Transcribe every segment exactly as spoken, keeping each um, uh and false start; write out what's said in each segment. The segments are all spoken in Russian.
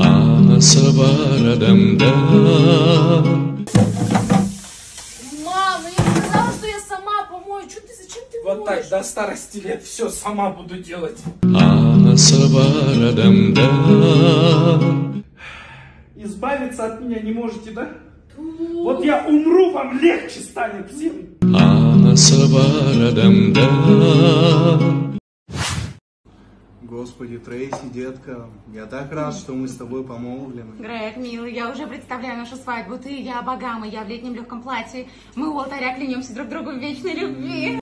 Анасы бар адамда. Мама, я не сказала, что я сама помою. Что ты, зачем ты моешь? Вот так, до старости лет все сама буду делать. Анасы бар адамда. Избавиться от меня не можете, да? Вот я умру, вам легче станет всем. Анасы бар адамда. Господи, Трейси, детка, я так рад, что мы с тобой помолвлены. Грег, милый, я уже представляю нашу свадьбу. Ты, я, богама, я в летнем легком платье. Мы у алтаря клянемся друг другу в вечной любви.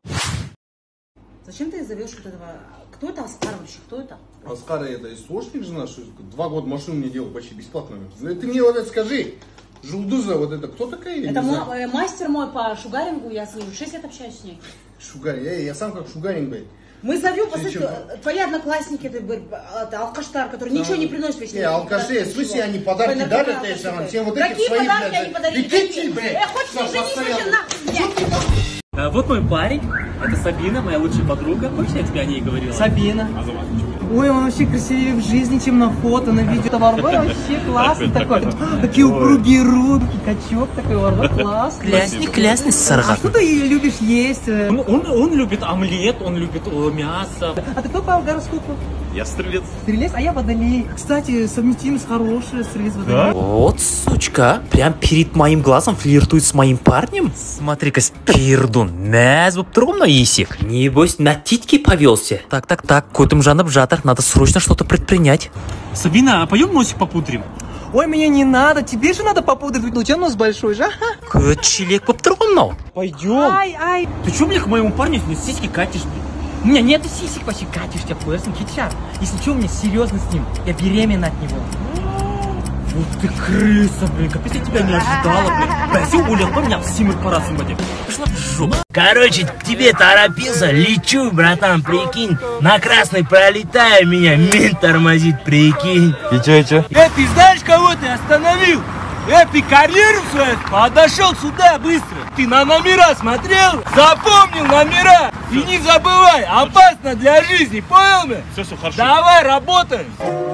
Зачем ты зовешь вот этого? Кто это Оскар вообще? Кто это? Оскар, это источник же наш, два года машину мне делал почти бесплатно. Ты мне вот это скажи, Жулдуза, вот это кто такая? Это ма мастер мой по шугарингу, я с ним шесть лет общаюсь с ней. Шугаринг, я, я сам как шугаринг, блядь. Мы зовем, по сути, твои одноклассники, это, это алкаштар, который да. Ничего не приносит весь. Не, алкаши, в смысле, они подарки дарят, всем вот этим своим. Какие подарки они подарили? Какие, блядь? Хочешь жениться, нахуй? Вот мой парень, это Сабина, моя лучшая подруга. Хочешь, я тебе о ней говорила? Сабина. Ой, он вообще красивее в жизни, чем на фото, на видео. Варвар вообще классный такой. Такие упругие руки, качок такой, Варвар классный. Клясный, клясный саргат. А что ты любишь есть? Он, он, он любит омлет, он любит о, мясо. А ты кто по гороскопу? Я стрелец. Стрелец? А я водолей. Кстати, совместимость хорошая, стрелец водолей. Да? Вот, сучка, прям перед моим глазом флиртует с моим парнем. Смотри-ка, пердун, мәз болып тұрғым мына есек. Небось, на титьки повелся. Так, так, так, көтім жанып жатыр, надо срочно что-то предпринять. Сабина, а пойдем носик попудрим? Ой, мне не надо, тебе же надо попудрить, у тебя нос большой же. Көт челек болып тұрғым мынау. Пойдем. Ай, ай. Ты что, бля, к моему парню сиськи катишь, бля? У меня нету сисек, вообще катишь тебя, плесом, китчар. Если что, у меня серьезно с ним, я беременна от него. Вот ты крыса, блин, капец, я тебя не ожидала, блин. Бля, все улил, по меня в симр парасом, блин. Пошла в жопу. Короче, к тебе торопился, лечу, братан, прикинь. На красной пролетаю, меня мент тормозит, прикинь. И чё, и чё? Э, ты знаешь, кого ты остановил? Э, ты карьеру свою подошел сюда быстро. Ты на номера смотрел? Запомнил номера. И не забывай, опасно для жизни, понял меня? Все, все, хорошо. Давай, работаем.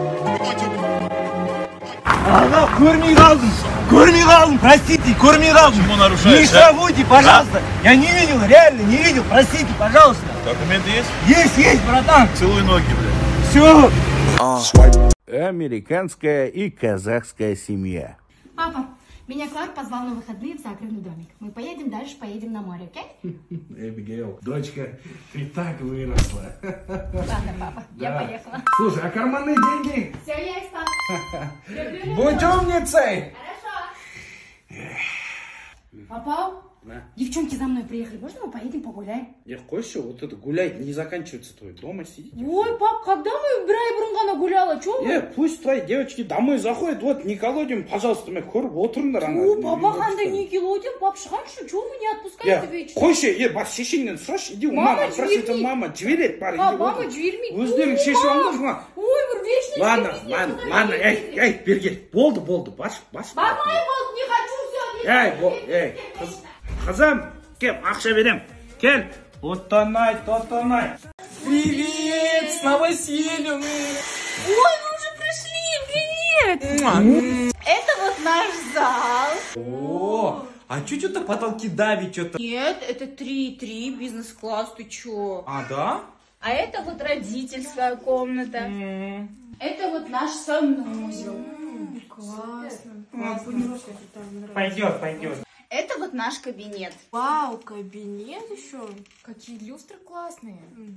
Ага, көрмей қалдым, көрмей қалдым, простите, көрмей қалдым. Почему нарушаешь? Не штрафуйте, пожалуйста. Я не видел, реально не видел, простите, пожалуйста. Документы есть? Есть, есть, братан. Целуй ноги, блядь. Все. Американская и казахская семья. Папа, меня Клар позвал на выходные в загородный домик. Мы поедем дальше, поедем на море, окей? Эбигейл, дочка, ты так выросла. Ладно, папа, я поехала. Слушай, а карманные деньги? Все, я и стал. Будь умницей! Хорошо. Папа, Да. девчонки за мной приехали. Можно мы поедем погуляем? Я кое-что, вот это гулять не заканчивается твой. Дома сидите. Ой, пап, когда мы в Брайбургана гуляла? Че вы? Э, пусть твои девочки домой заходят. Вот, Николодин, пожалуйста, мен көріп отырыңдар. О, папа, қандай Никелодин, пап, шығайыншы, чего вы не отпускаете вечером? Қойшы, е, бас шешеңнен сұрашы, иди, Мама, мама, жібермейді. мама, жібереді, бар, А, иди, мама, отыр. жібермейді. Өздерің Ой, шешіп мам. алдыңыз ма? Ой, бір вечно Ладно, жібермейді, ладно, куда ладно, не эй, едете? эй, бергел, болды, болды, баш, баш. Бармай болды, не хочу, все. Эй, бол, эй, қыз, қызым, кел, ақша берем, кел. Оттанай, тоттанай. Привет, с новосельем. Ой, мы уже пришли, привет. Это вот наш зал. О, а чё что-то потолки давит, что-то? Нет, это три-три, бизнес-класс, ты чё? А, да? А это вот родительская комната. Mm. Это вот наш санузел. Mm, классно. Классно. Пойдет, пойдет. Это вот наш кабинет. Вау, кабинет еще. Какие люстры классные.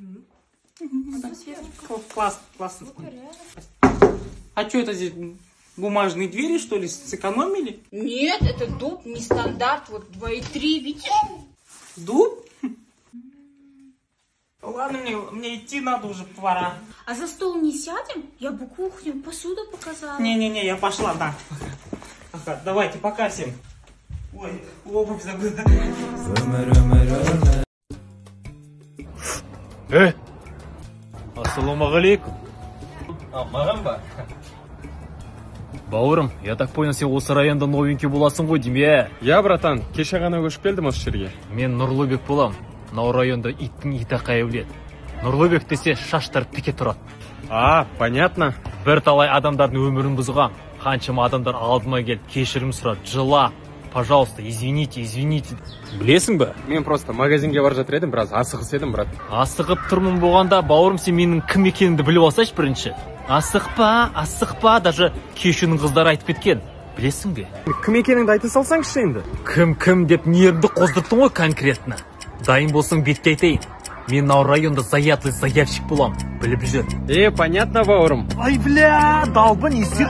Классно, классно. А что это здесь? Бумажные двери, что ли, сэкономили? Нет, это дуб, не стандарт. Вот два и три, видишь? Дуб? Ладно, мне, мне идти надо уже, пора. А за стол не сядем? Я бы кухню, посуду показала. Не-не-не, я пошла, да. Ага, давайте, пока всем. Ой, обувь забыла. Э? Ассалаумағалейкум. А, маған ба? Бауырым, я так понял, сен осы районда новенький боласың ғой дейме? Я, братан, кеше ғана көшіп келдім осы жерге. Мен Нұрлыбек болам. Мынау районда иттің итақайы біледі. Нұрлыбек десе шаштар пике тұрады. А, понятно. Бірталай адамдардың өмірін бұзған. Қаншама адамдар алдыма келіп кешірім сұрады. Жыла, пожалуйста, извините, извините. Білесің бе? Мен просто магазинге бар жатыр едім, біраз асығыс едім, брат. Асығып тұрмын болғанда, бауырым, сен менің кім екенімді біліп алсайшы бірінші. Асықпа, асықпа, даже кешінің қыздары айтып кеткен. Білесің бе? Кім екеніңді айта салсаңшы енді. Кім-кім деп нервімді қоздырттың ғой конкретно. Дайын болсаң бетке айтайын. Мен мынау районда заядлый заявщик болам. Біліп жүр. Э, понятно, бауырым. Ай, бля, долба, не сек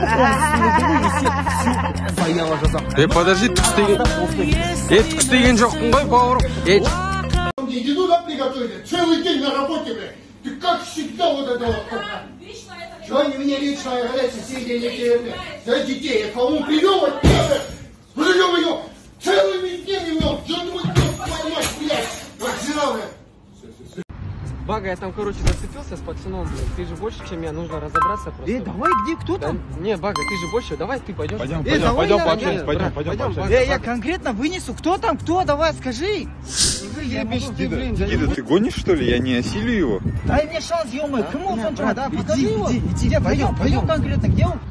заява жазам. Э, подожди, түкс деген. Э, түкс деген жоқпын ғой, бауырым. Э, иди туда приготовить. Целый день на работе, блядь. Ты как всегда вот это вот. Чего они меня лично говорят, соседи эти, за детей? Я кому привел, вот тебя, привел ее целыми днями, мел. Что ты вот понимаешь, блядь? Как жена, блядь. Бага, я там, короче, зацепился с пацаном, блин. Ты же больше, чем я, нужно разобраться просто. Эй, давай, где, кто там? Да, не, Бага, ты же больше, давай ты пойдем. Пойдем, э, пойдем, пойдем, пообщаемся, пойдем, пойдем, пойдем. Э, я конкретно вынесу, кто там, кто, давай, скажи. Гида, ты гонишь, что ли? Я не осилю его. Дай мне шанс, ё-моё, кому он там, да, покажи его. Иди, иди, пойдем, пойдем конкретно, где он?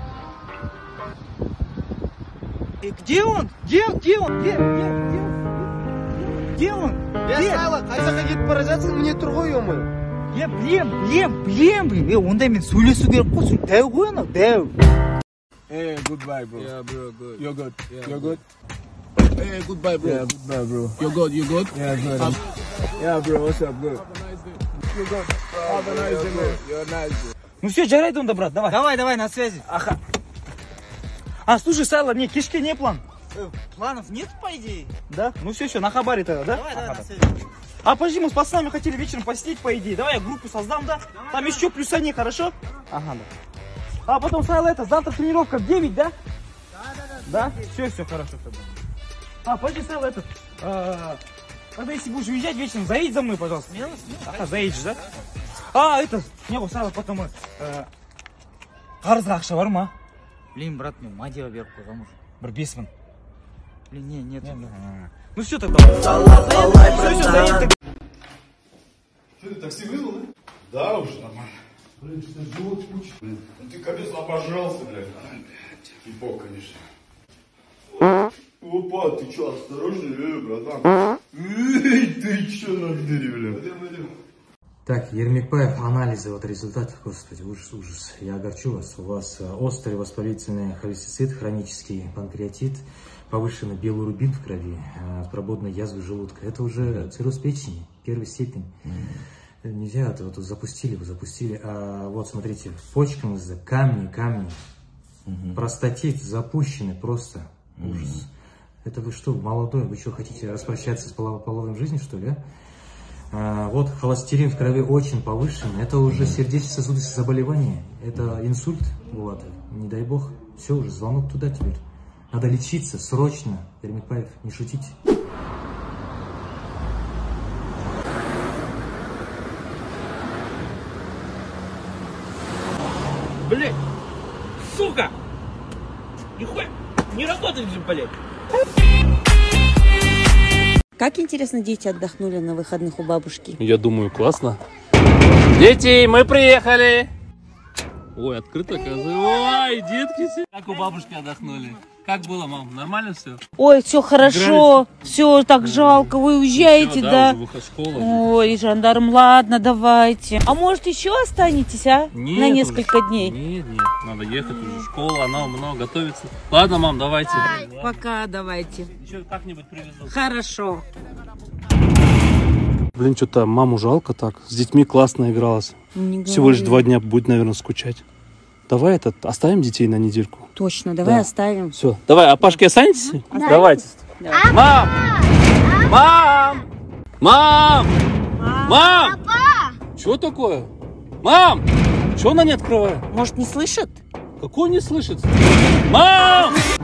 Где он? Где, где он? Где, где, где? Где он? Где? Қайсаққа кетіп бара жатсың, міне тұр ғой, ё-моё. Е, білем, білем, білем, блин. Е, онда мен сөйлесу керек қой, дәу ғой анау, дәу. Hey, goodbye, bro. Yeah, bro, good. You're good. Yeah, You're good. Hey, goodbye, bro. Yeah, goodbye, bro. You're good, you're good? Yeah, good. Um, yeah, bro, what's up, good? You're good. Have a nice day, bro. You're nice, bro. Ну все, жарайды онда, брат, давай. Давай, давай, на связи. Аха. А, слушай, Сайло, не, кешке не план? Э, планов нет, по идее? Да? Ну все, все, на хабаре тогда, да? Давай, давай, на связи. А подожди, мы с пацанами хотели вечером посидеть, по идее. Давай я группу создам, да? Там еще плюс они, хорошо? Ага, да. А потом, Сайло, это, завтра тренировка в девять, да? Да, да, да. Да? Все, все, хорошо тогда. А, подожди, Сайло, это, э, когда если будешь уезжать вечером, заедь за мной, пожалуйста. Смело, смело. Ага, заедешь, да? А, это, не было, Сайло, потом, э, қарызға ақша бар ма? Блин, брат, мен мадева беріп қойғам уже. Бір бес мың. Блин, не, нет. нет. Ну все тогда. Все, все, заедь. Что, ты такси вызвал, да? Да, уже нормально. Блин, что-то живот пучит. Блин, ну ты капец обожрался, блядь. Ай, блядь. Типо, конечно. Опа, ты чё, осторожный, э, братан? Эй, ты чё на дыре, блядь? Пойдем, пойдем. Так, Ермекбаев, анализы, вот результатов, господи, ужас, ужас. Я огорчу вас. У вас острый воспалительный холецистит, хронический панкреатит, повышенный билирубин в крови, прободная язва желудка. Это уже цирроз печени, первой степени. Mm. Нельзя, это вот запустили, вы запустили. А вот смотрите, почкам из-за камни, камни, mm-hmm. простатит запущены, просто mm-hmm. ужас. Это вы что, молодой, вы что, хотите распрощаться с половой жизнью, что ли, а? А, вот холестерин в крови очень повышен, это уже сердечно-сосудистые заболевания, это инсульт, вот, не дай бог, все уже, звонок туда теперь. Надо лечиться срочно, Ермекбаев, не шутите. Блять, сука! Нихуя, не работает же, блять! Как интересно дети отдохнули на выходных у бабушки? Я думаю, классно. Дети, мы приехали! Ой, открыто, козы. Ой, детки все. Как у бабушки отдохнули? Как было, мам? Нормально все? Ой, все хорошо. Все так жалко. Вы уезжаете, все, да? да? Уже школа, ой, жандарм, ладно, давайте. А может еще останетесь, а? Нет, на несколько уже... дней? Нет, нет. Надо ехать уже. Школа, она много готовится. Ладно, мам, давайте. Пока, давайте. Еще как-нибудь привезу. Хорошо. Блин, что-то маму жалко так. С детьми классно игралась. Не Всего лишь два дня будет, наверное, скучать. Давай этот, оставим детей на недельку. Точно, давай да. оставим. Все, давай, а Пашки останетесь? Да. Давайте. Да. Мам! Мам! Мам! Мам! Что такое? Мам! Что она не открывает? Может, не слышит? Какой не слышит? Мам!